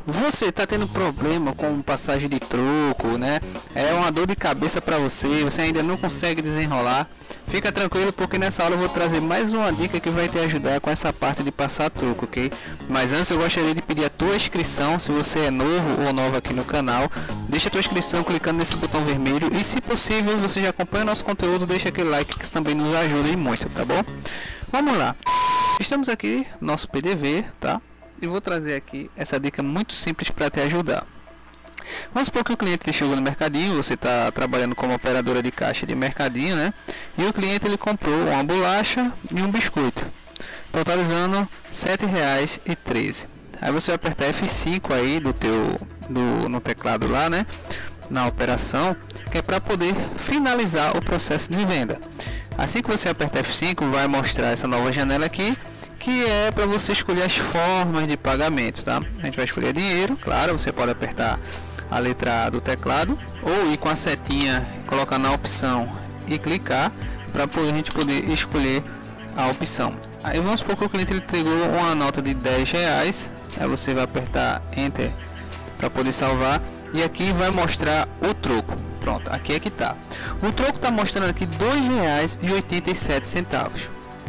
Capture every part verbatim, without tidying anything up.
Você está tendo problema com passagem de troco, né? É uma dor de cabeça para você, você ainda não consegue desenrolar. Fica tranquilo, porque nessa aula eu vou trazer mais uma dica que vai te ajudar com essa parte de passar troco, ok? Mas antes eu gostaria de pedir a tua inscrição, se você é novo ou nova aqui no canal. Deixa a tua inscrição clicando nesse botão vermelho e, se possível, você já acompanha o nosso conteúdo, deixa aquele like que também nos ajuda e muito, tá bom? Vamos lá. Estamos aqui no nosso P D V, tá? E vou trazer aqui essa dica muito simples para te ajudar. Vamos supor que o cliente que chegou no mercadinho, você está trabalhando como operadora de caixa de mercadinho, né? E o cliente ele comprou uma bolacha e um biscoito, totalizando sete reais e treze. Aí você vai apertar F cinco aí do teu do, no teclado lá, né? Na operação, que é para poder finalizar o processo de venda. Assim que você apertar F cinco, vai mostrar essa nova janela aqui, que é para você escolher as formas de pagamento, tá? A gente vai escolher dinheiro, claro, você pode apertar a letra A do teclado ou ir com a setinha, colocar na opção e clicar para poder a gente poder escolher a opção. Aí vamos supor que o cliente ele entregou uma nota de dez reais, aí você vai apertar Enter para poder salvar e aqui vai mostrar o troco. Pronto, aqui é que tá. O troco tá mostrando aqui dois reais e oitenta e sete centavos.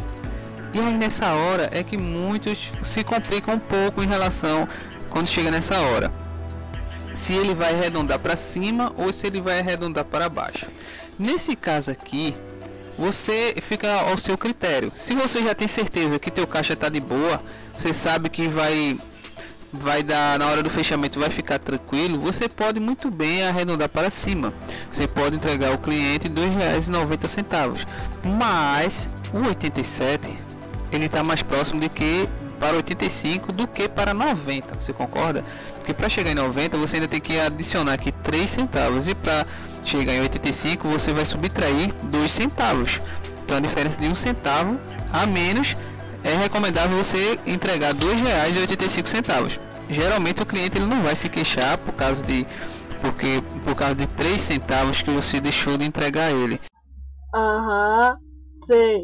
E aí nessa hora é que muitos se complicam um pouco em relação quando chega nessa hora, se ele vai arredondar para cima ou se ele vai arredondar para baixo. Nesse caso aqui, você fica ao seu critério. Se você já tem certeza que teu caixa está de boa, você sabe que vai vai dar na hora do fechamento, vai ficar tranquilo, você pode muito bem arredondar para cima. Você pode entregar ao cliente dois reais e noventa centavos, mas o oitenta e sete ele está mais próximo de que para oitenta e cinco do que para noventa. Você concorda? Porque para chegar em noventa você ainda tem que adicionar aqui três centavos, e para chegar em oitenta e cinco você vai subtrair dois centavos. Então a diferença de um centavo a menos, é recomendável você entregar dois reais e oitenta e cinco centavos. Geralmente o cliente ele não vai se queixar por causa de porque por causa de três centavos que você deixou de entregar a ele. Aham, sei.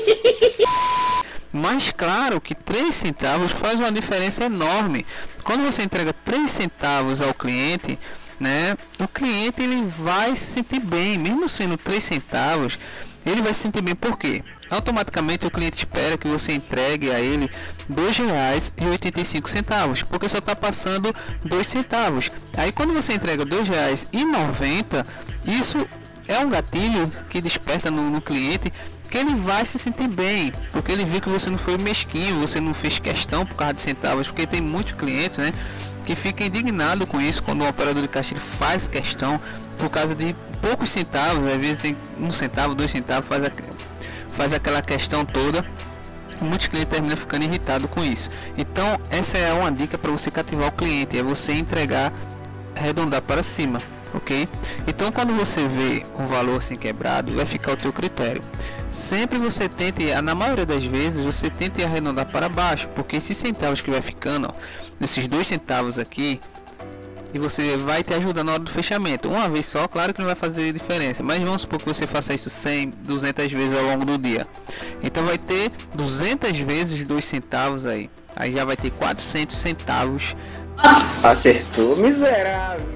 Mas claro que três centavos faz uma diferença enorme. Quando você entrega três centavos ao cliente, né, o cliente ele vai se sentir bem, mesmo sendo três centavos, ele vai se sentir bem. Por quê? Automaticamente o cliente espera que você entregue a ele dois reais e oitenta e cinco centavos, porque só está passando dois centavos. Aí quando você entrega dois reais e noventa, isso é um gatilho que desperta no, no cliente, que ele vai se sentir bem, porque ele viu que você não foi mesquinho, você não fez questão por causa de centavos, porque tem muitos clientes, né, que ficam indignados com isso quando o operador de caixa ele faz questão por causa de poucos centavos, às vezes tem um centavo, dois centavos, faz, a, faz aquela questão toda. Muitos clientes terminam ficando irritados com isso. Então essa é uma dica para você cativar o cliente, é você entregar, arredondar para cima. Ok? Então quando você vê um valor assim quebrado, vai ficar ao teu critério. Sempre você tente, na maioria das vezes, você tente arredondar para baixo, porque esses centavos que vai ficando, ó, nesses dois centavos aqui, e você vai te ajudar na hora do fechamento. Uma vez só, claro que não vai fazer diferença, mas vamos supor que você faça isso cem, duzentas vezes ao longo do dia. Então vai ter duzentas vezes dois centavos aí. Aí já vai ter quatrocentos centavos. Acertou, miserável.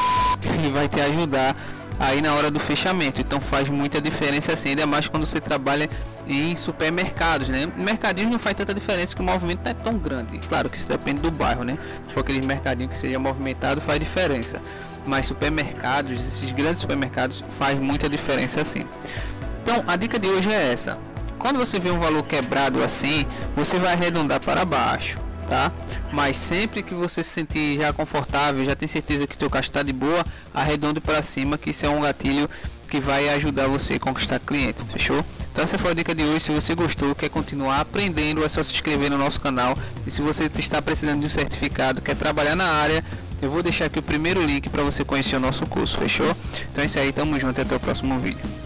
E vai te ajudar aí na hora do fechamento. Então faz muita diferença assim, ainda mais quando você trabalha em supermercados, né? Mercadinhos não faz tanta diferença, que o movimento não é tão grande. Claro que isso depende do bairro, né? Se for aquele mercadinho que seja movimentado, faz diferença. Mas supermercados, esses grandes supermercados, faz muita diferença assim. Então a dica de hoje é essa: quando você vê um valor quebrado assim, você vai arredondar para baixo, tá? Mas sempre que você se sentir já confortável, já tem certeza que teu caixa está de boa, arredonde para cima, que isso é um gatilho que vai ajudar você a conquistar cliente, fechou? Então essa foi a dica de hoje. Se você gostou, quer continuar aprendendo, é só se inscrever no nosso canal. E se você está precisando de um certificado, quer trabalhar na área, eu vou deixar aqui o primeiro link para você conhecer o nosso curso, fechou? Então é isso aí, tamo junto e até o próximo vídeo.